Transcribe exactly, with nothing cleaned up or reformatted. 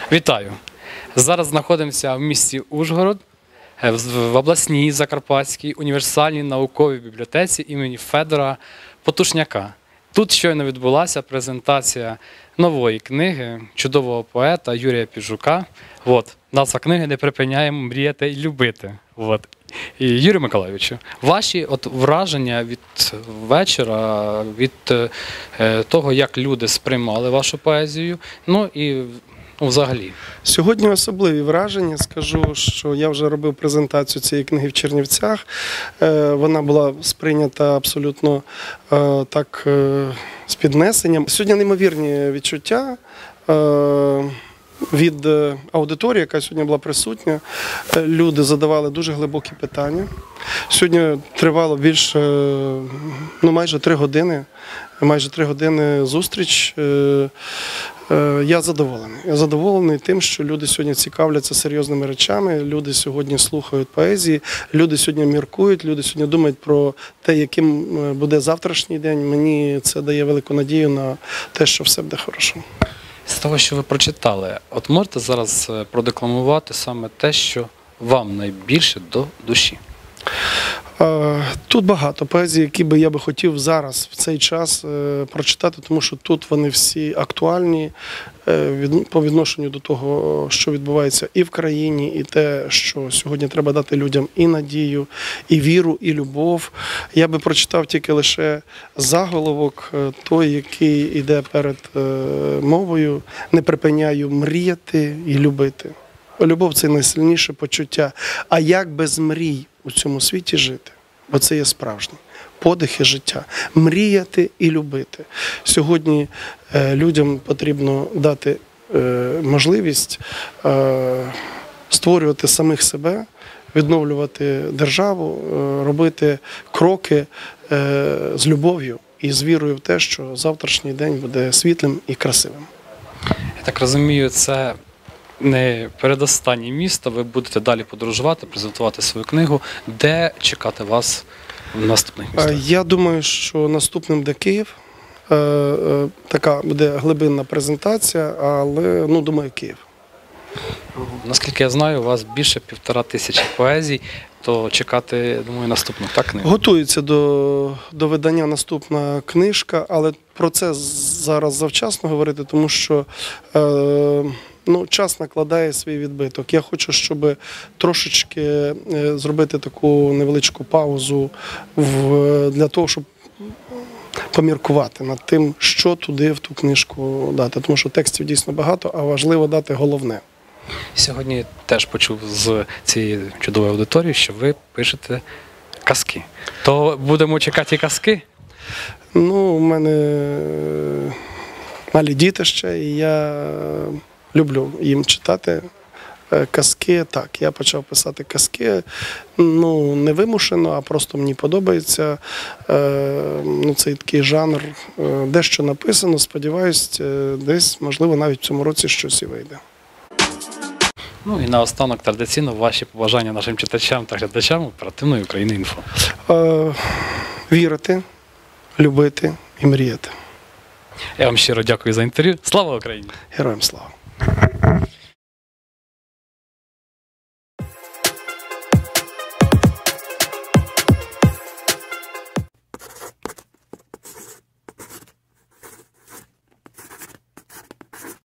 Вітаю! Зараз знаходимося в місті Ужгород, в обласній Закарпатській універсальній науковій бібліотеці імені Федора Потушняка. Тут щойно відбулася презентація нової книги чудового поета Юрія Піджука. От, назва книги «Не припиняємо мріяти і любити». От. І, Юрію Миколайовичу, ваші от враження від вечора, від е, того, як люди сприймали вашу поезію, ну і ну, взагалі? Сьогодні особливі враження. Скажу, що я вже робив презентацію цієї книги в Чернівцях. Е, вона була сприйнята абсолютно е, так е, з піднесенням. Сьогодні неймовірні відчуття е, від аудиторії, яка сьогодні була присутня. Люди задавали дуже глибокі питання. Сьогодні тривало більше, ну майже три години, майже три години зустріч. Я задоволений. Я задоволений тим, що люди сьогодні цікавляться серйозними речами, люди сьогодні слухають поезії, люди сьогодні міркують, люди сьогодні думають про те, яким буде завтрашній день. Мені це дає велику надію на те, що все буде хорошо. З того, що ви прочитали, от можете зараз продекламувати саме те, що вам найбільше до душі? Тут багато поезії, які би я би хотів зараз, в цей час, прочитати, тому що тут вони всі актуальні по відношенню до того, що відбувається і в країні, і те, що сьогодні треба дати людям і надію, і віру, і любов. Я би прочитав тільки лише заголовок, той, який йде перед мовою: «Не припиняю мріяти і любити». Любов – це найсильніше почуття. А як без мрій у цьому світі жити? Бо це є справжнє подихи життя. Мріяти і любити. Сьогодні е, людям потрібно дати е, можливість е, створювати самих себе, відновлювати державу, е, робити кроки е, з любов'ю і з вірою в те, що завтрашній день буде світлим і красивим. Я так розумію, це не передостаннє місто, ви будете далі подорожувати, презентувати свою книгу. Де чекати вас в наступних містах? Я думаю, що наступним буде Київ. Така буде глибинна презентація, але, ну, думаю, Київ. Наскільки я знаю, у вас більше півтора тисячі поезій, то чекати, думаю, наступну так, книгу? Готується до, до видання наступна книжка, але про це зараз завчасно говорити, тому що е, ну, час накладає свій відбиток. Я хочу, щоб трошечки зробити таку невеличку паузу в, для того, щоб поміркувати над тим, що туди в ту книжку дати. Тому що текстів дійсно багато, а важливо дати головне. Сьогодні теж почув з цієї чудової аудиторії, що ви пишете казки. То будемо чекати казки? Ну, у мене малі діти ще, і я люблю їм читати казки. Так, я почав писати казки, ну, не вимушено, а просто мені подобається. Ну, цей такий жанр. Дещо написано, сподіваюсь, десь, можливо, навіть в цьому році щось і вийде. Ну і наостанок традиційно ваші побажання нашим читачам та глядачам Оперативної України Інфо. Е, вірити, любити і мріяти. Я вам щиро дякую за інтерв'ю. Слава Україні! Героям слава!